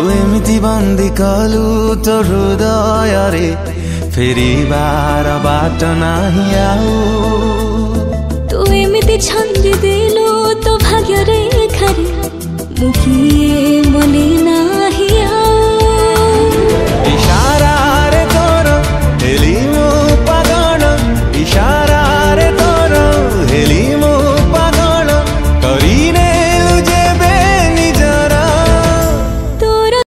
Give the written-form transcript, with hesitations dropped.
तू एमिति बन्दी कलु तो हृदय रे फेरिबार बाट नाही आऊ तू एमिति छन्दी देलु तो भाग्य रे खरे मुखिए